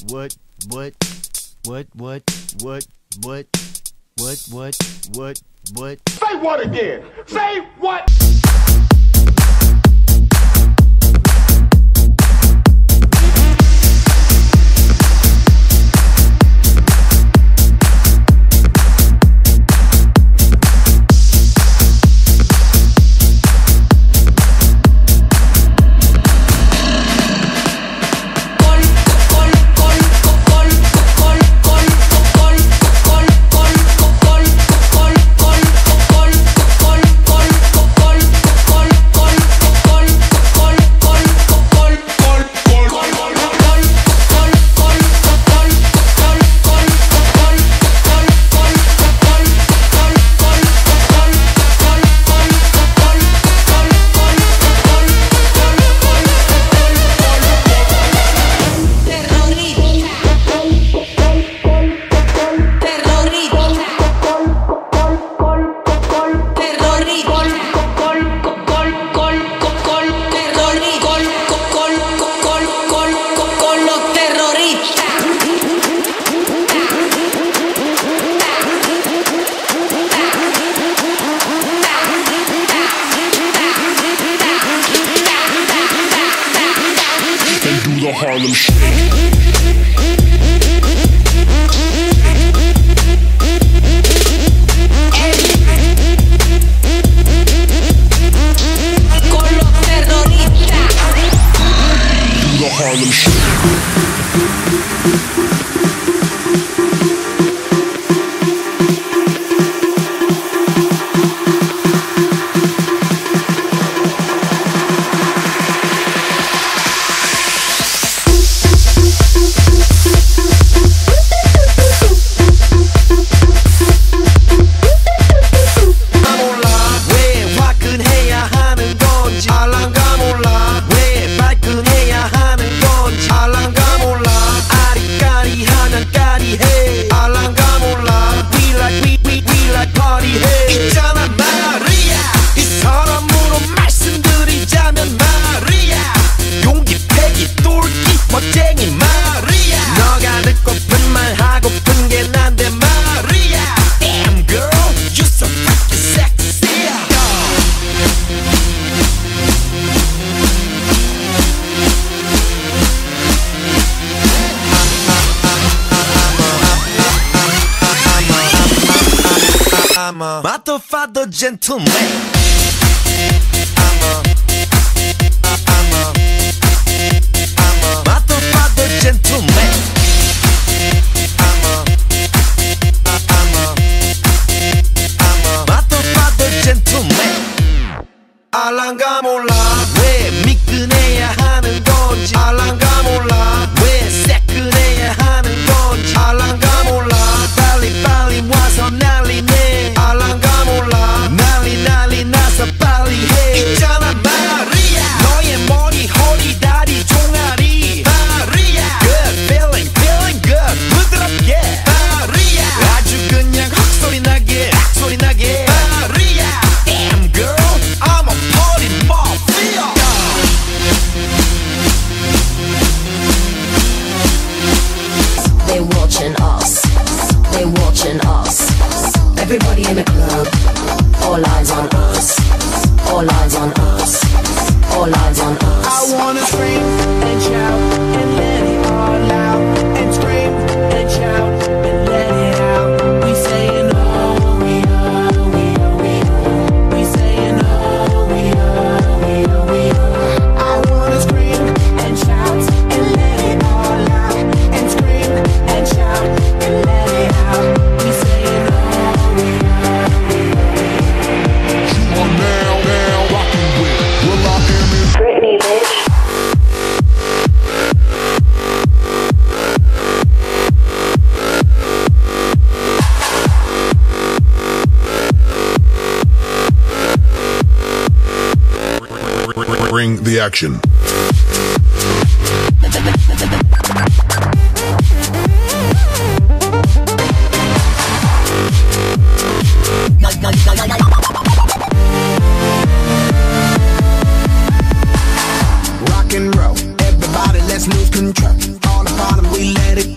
what, what, what, what, what, what, what, what, what? Say what again? Say what? The Harlem Shake. Harlem Shake. I'm a motherfucker gentleman. I'm a motherfucker gentleman. I'm a motherfucker gentleman. 알랑가 몰라 왜 미끈해야 하는 건지. 알랑가 몰라 왜 새끈해야 하는 건지. 알랑가 몰라 빨리 빨리 와서 난리네. 알랑가 몰라 난리 나서 빨리 해. 있잖아 마리아 너의 머리 허리 다리 종아리 마리아 Good feeling good 부드럽게 마리아 아주 그냥 헉소리 나게 마리아 Damn girl I'm a party mafia. They watching us. They watching us. Everybody in the club. All eyes on us. All eyes on us. All eyes on us. I wanna scream and shout and let it all out. And scream and shout and let it out. We saying oh, we oh, we oh, we oh. We saying oh, we oh, we oh, we oh. I wanna scream and shout and let it all out. And scream and shout and let it out. We saying oh, we oh, we oh. You are now rocking with Will I Am in Britney, bitch. Bring the action. Rock and roll, everybody let's lose control. All the bottom we let it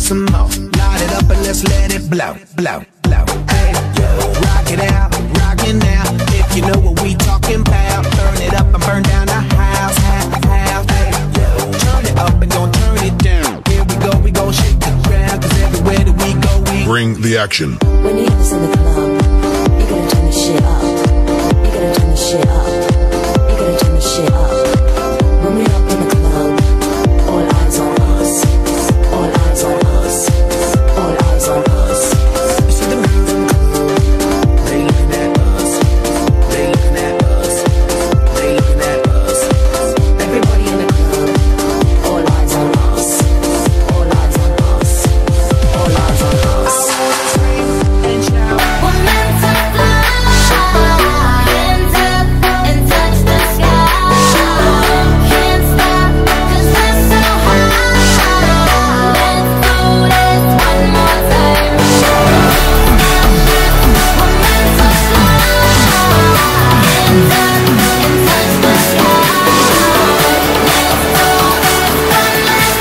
some more. Light it up and let's let it blow, blow, blow. Hey, yo, rock it out, rock it now. If you know what we talking about, burn it up and burn down the house, house, house. Hey, yo, turn it up and don't turn it down. Here we gon' shake the ground, 'cause everywhere that we go, we Bring the action. When you have us in the club, you gotta turn the shit up. You gotta turn the shit up. You gotta turn the shit up. When we up in the club, all eyes on us. All eyes on us. All eyes on us. You see the girls in the club, they looking at us. They looking at us. They looking at us. Everybody in the club, all eyes on us. All eyes on us. All eyes on us. And shout. We're meant to fly, hands up and touch the sky. Can't stop 'cause we're so high. Let's do this one more time. We're meant to fly, hands up and touch the sky. Let's do this one last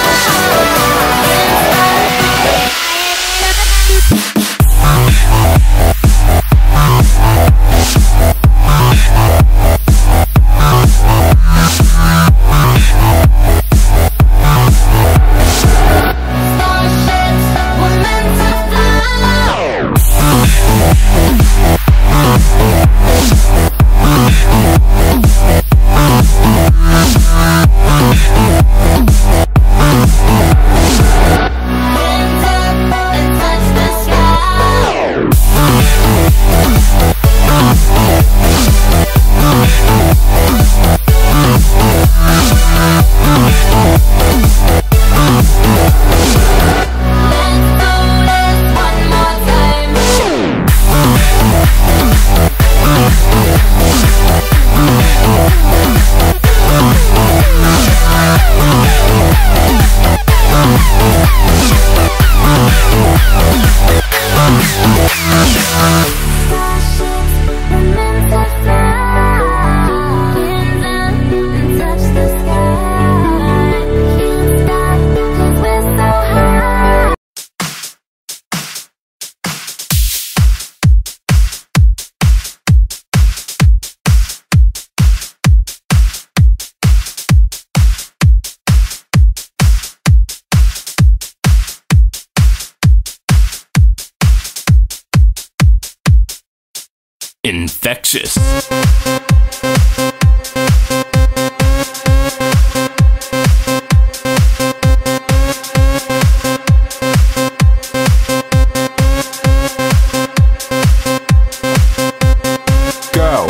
starships, we're meant to fly. Hands up and touch the sky. Let's do this one more time. Starships, we're meant to fly. Hands up and touch the sky. Can't stop 'cause we're so high. Infectious. Go.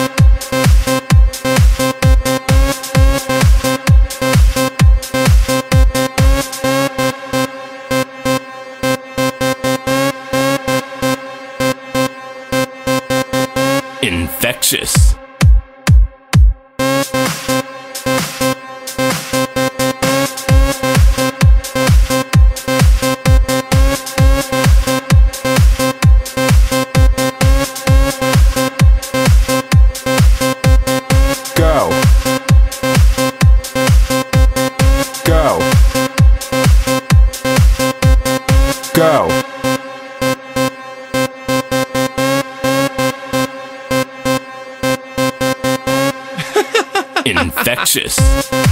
Infectious. Go. Go. Go. Infectious.